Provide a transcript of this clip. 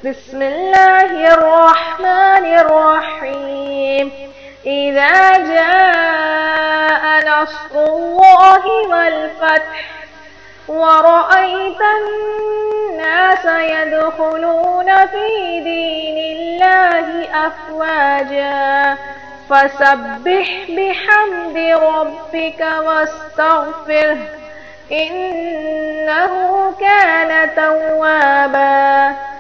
بسم الله الرحمن الرحيم إذا جاء نصر الله والفتح ورأيت الناس يدخلون في دين الله أفواجا فسبح بحمد ربك واستغفره إنه كان توابا